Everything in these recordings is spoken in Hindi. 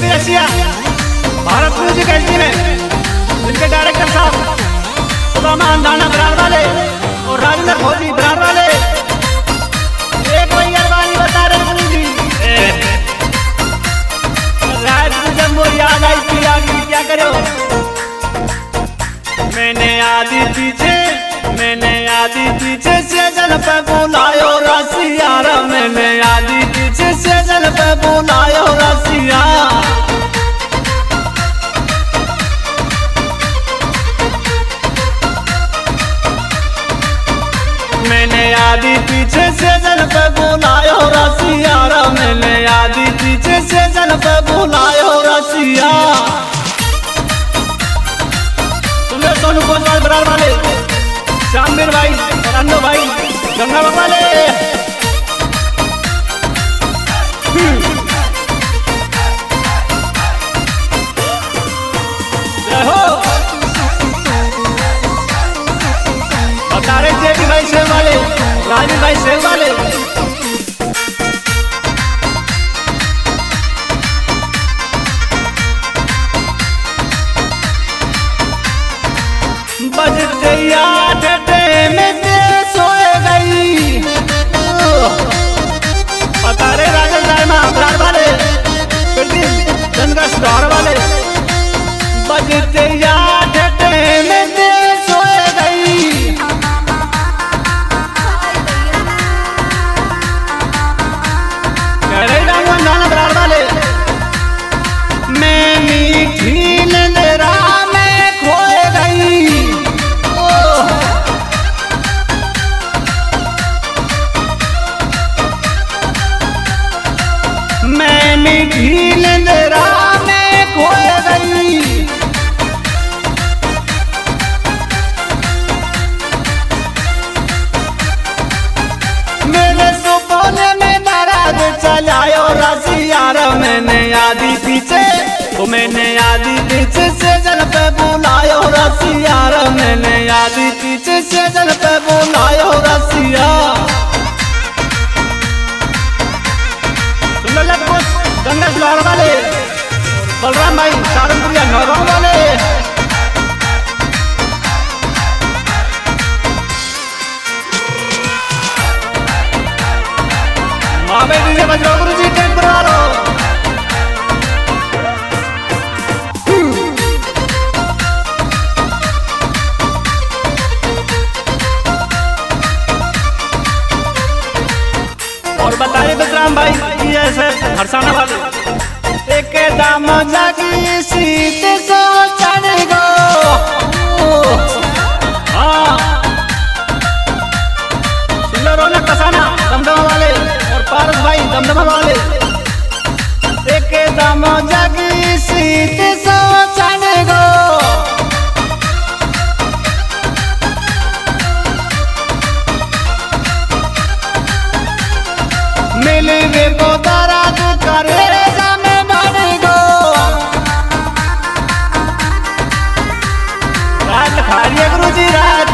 भी रसिया भारत म्यूजिक एचडी में जिनके डायरेक्टर साहब सुलेमान दाना ब्रांड वाले और राजेंद्र फौजी ब्रांड वाले एक वही अरबानी बता रहे गुरु जी। रात को जब वो याद आई थी आगे क्या करो। मैंने आधी पीछे से जल पे बुलायो रसिया, मैंने आधी पीछे से जल पे बुलायो रसिया। मैंने आधी पीछे से जल पे बुलायो रसिया, मैंने आधी पीछे से जल पे बुलायो रसिया। सुनो सोनू कोतवाल बरार वाले, श्यामवीर भाई, अन्नू भाई, गंगा वाले। जय हो। बतारे जेबी भाई सेव वाले, राजू भाई सेव वाले। बजते याद में से सोए गई। बतारे राजन रायमा ब्रांड वाले, जनगस दौर वाले। बजते याद में से सोए गई। गाना ब्रांड वाले। मैं मीठी नजरा में खोए गई। मैं मीठी नजरा में खोए गई। मेरे सुपने में नाराज चलायो रसिया, मैंने आधी पीछे से जल पे बुलायो रसिया, मैंने आधी पीछे से जल पे बुलायो रसिया। सुन लो गंगा लाड़ वाले, बलराम भाई सारंगपुरिया नौगांव वाले। मामे डीजे बजरो गुरु जी टेंट बनवा लो। और बताइए बलराम भाई हरसाना वाले। एक दाम जागी सीत सो चढ़ गो। हाँ सुन लो रौनक कसाना दमदमा वाले और पारस भाई दमदमा वाले। एक दाम जागी सीत सो चढ़ गो। मिलवे को दराज करे जामे बढ़ गो। रात खारिए गुरु जी रात।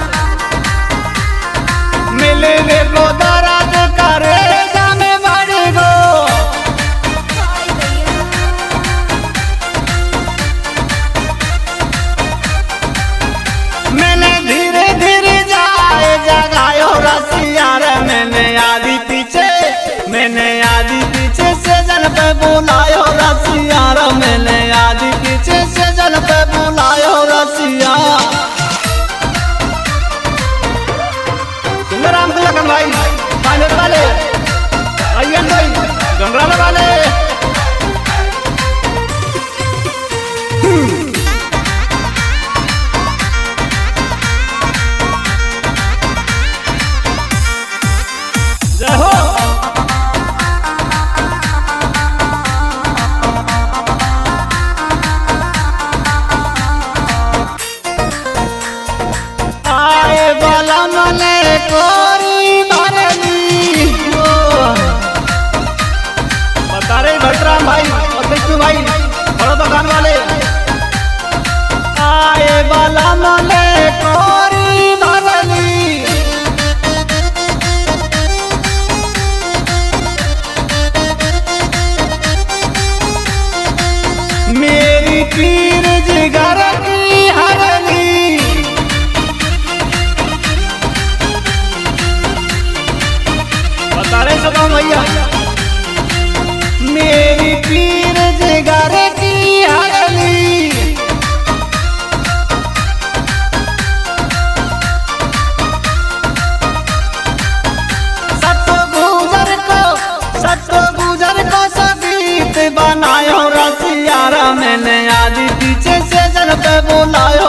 मिलवे को दराज करे जामे बढ़ गो। मैंने धीरे धीरे जाए जगायो रसिया, मैंने आधी पीछे से जल पे बुलायो रसिया, मैंने आधी पीछे से जल पे बुलायो रसिया। सुंदराम लखन भाई पानेर वाले, अय्यन भाई गंगराला वाले। जय हो। बलराम भाई और विष्णु भाई बड़ो दुकान वाले। आए वाला मले कोरी भरली। राम भैया। मेरी पीर जिगर की हरली सत्तो गुजर को संगीत बनायो रसियारा मैंने आदि पीछे से जन पे बुलायो